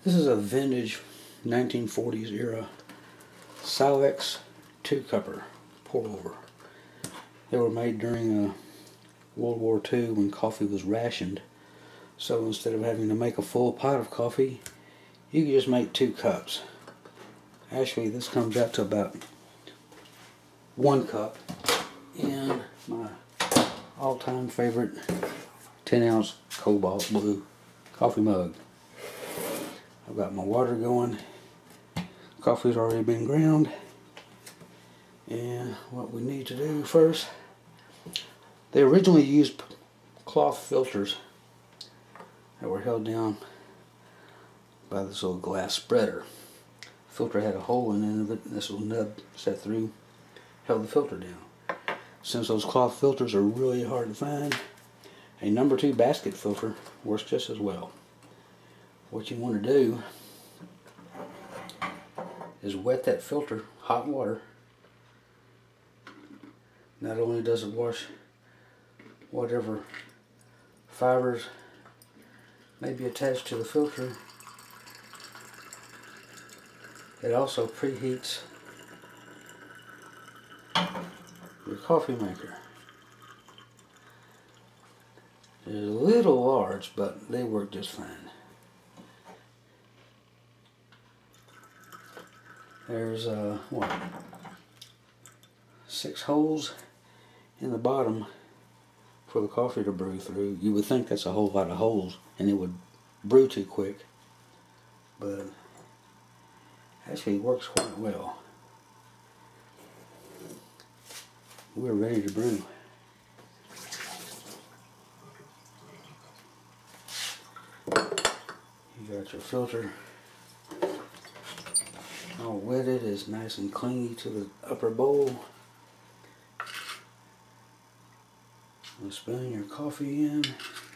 This is a vintage 1940s era Silex 2-cupper pour over. They were made during World War II when coffee was rationed. So instead of having to make a full pot of coffee, you can just make 2 cups. Actually, this comes out to about 1 cup in my all-time favorite 10-ounce cobalt blue coffee mug. I've got my water going. Coffee's already been ground. And what we need to do first, they originally used cloth filters that were held down by this little glass spreader. The filter had a hole in the end of it, and this little nub set through held the filter down. Since those cloth filters are really hard to find, a number 2 basket filter works just as well. What you want to do is wet that filter, hot water. Not only does it wash whatever fibers may be attached to the filter, it also preheats your coffee maker. They're a little large, but they work just fine. There's 6 holes in the bottom for the coffee to brew through. You would think that's a whole lot of holes and it would brew too quick, but actually it works quite well. We're ready to brew. You got your filter all wetted, it's nice and clingy to the upper bowl. You're spilling your coffee in.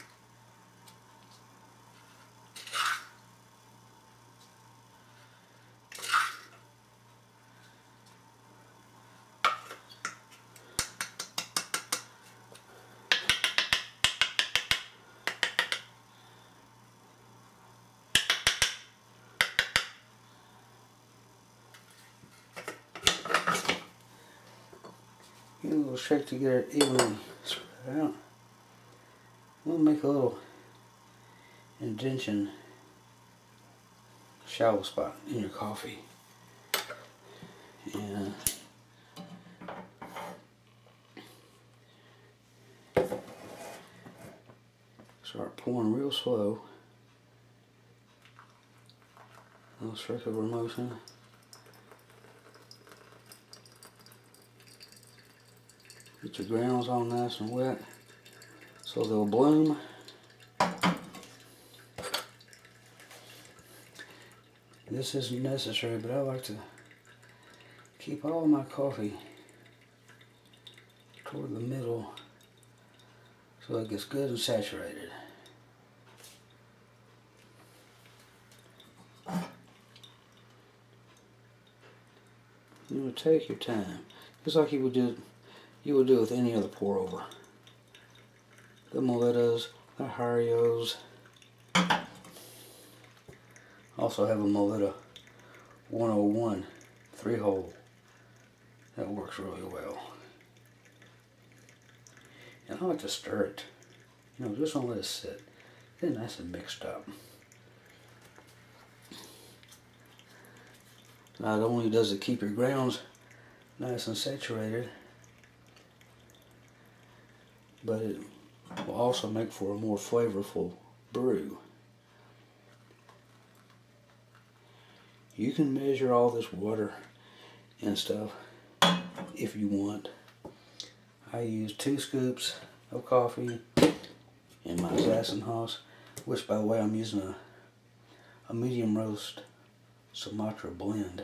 Give it a little shake to get it evenly spread out. We'll make a little indentation, shallow spot in your coffee. And start pouring real slow. A little circular motion. Get your grounds all nice and wet so they'll bloom. This isn't necessary, but I like to keep all my coffee toward the middle so it gets good and saturated. You will take your time, just like you would do with any other pour over. The Molettas, the Harios. Also have a Moletta 101 3-hole that works really well. And I like to stir it. Just don't let it sit. Get it nice and mixed up. Not only does it keep your grounds nice and saturated, but it will also make for a more flavorful brew. You can measure all this water and stuff if you want. I use 2 scoops of coffee in my Zassenhaus, which by the way I'm using a medium roast Sumatra blend.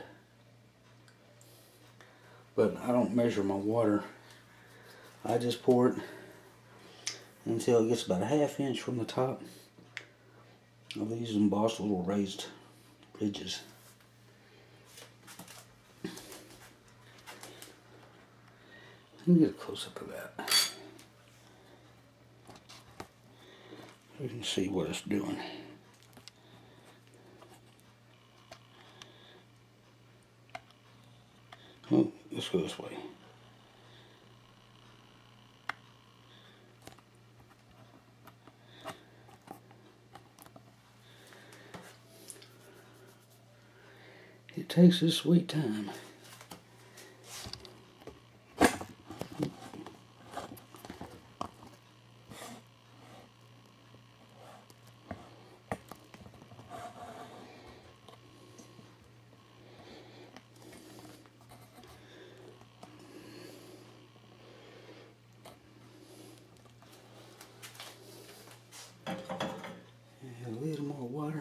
But I don't measure my water. I just pour it until it gets about a ½ inch from the top of these embossed little raised ridges. Let me get a close-up of that. You can see what it's doing. Oh, let's go this way. It takes its sweet time. And a little more water.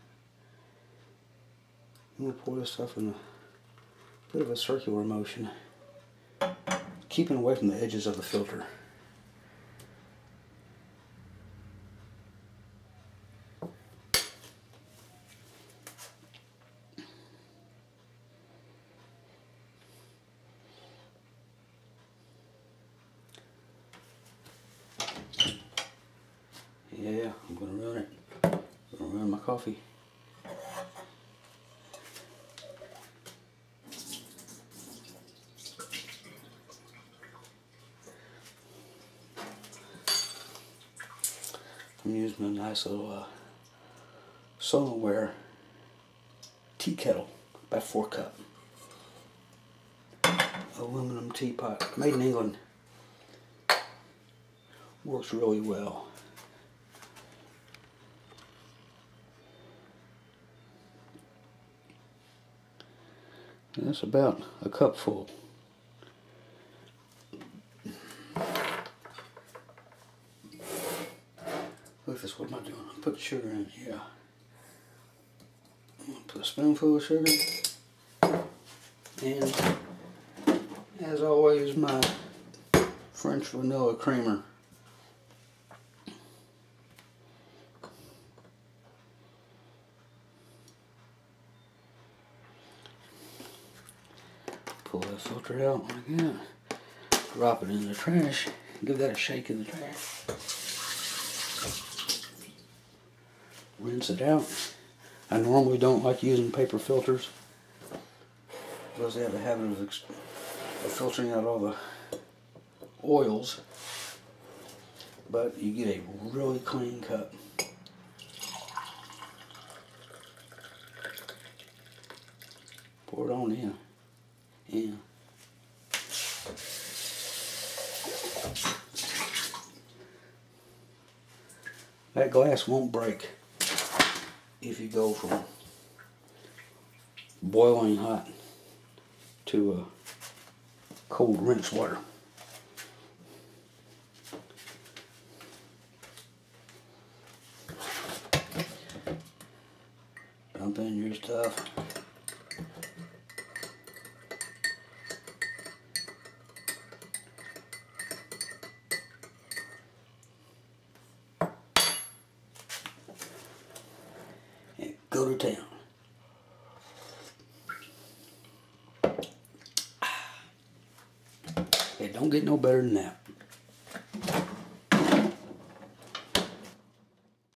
I'm going to pour this stuff in a bit of a circular motion, keeping away from the edges of the filter. Yeah, I'm going to ruin it. I'm going to ruin my coffee. I'm using a nice little Sonoware tea kettle, about 4 cup. Aluminum teapot, made in England. Works really well. And that's about a cup full. Look at this, what am I doing? Put the sugar in here. I'm going to put a spoonful of sugar. And, as always, my French vanilla creamer. Pull that filter out like that. Drop it in the trash. Give that a shake in the trash. Rinse it out. I normally don't like using paper filters because they have a habit of filtering out all the oils, but you get a really clean cup. Pour it on in. Yeah. That glass won't break if you go from boiling hot to cold rinse water. Dump in your stuff. And go to town. It don't get no better than that.